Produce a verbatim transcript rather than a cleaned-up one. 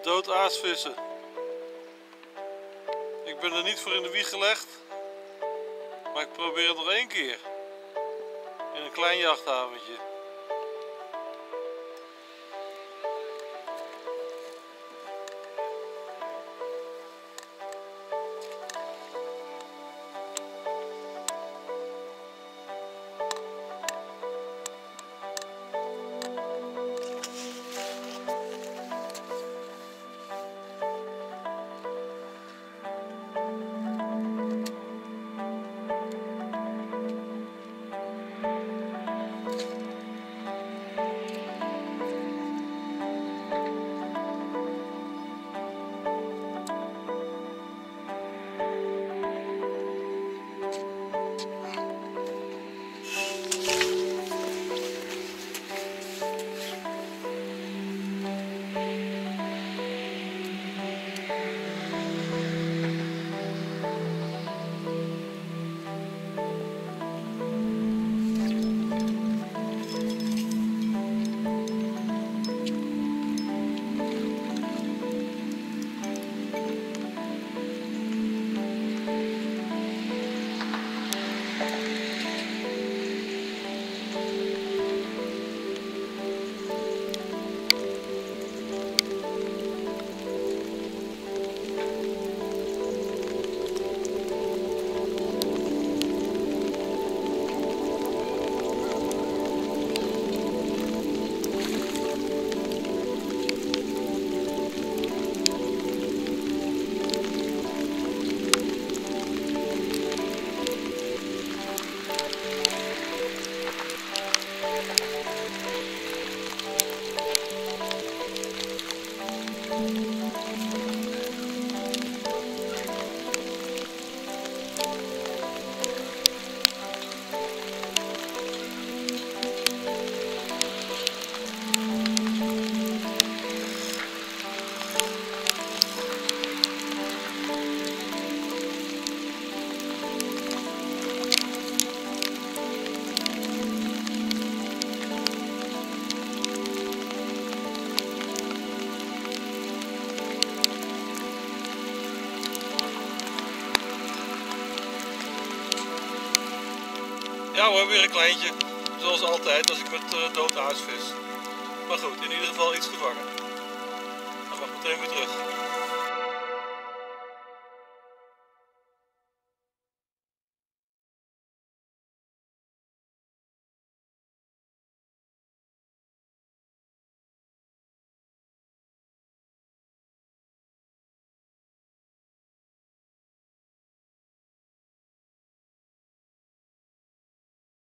Doodaardsvissen. Ik ben er niet voor in de wieg gelegd, maar ik probeer het nog één keer. In een klein jachthaventje. Ja hoor, weer een kleintje. Zoals altijd als ik met uh, doodaards vis. Maar goed, in ieder geval iets gevangen. Dan mag ik meteen weer terug.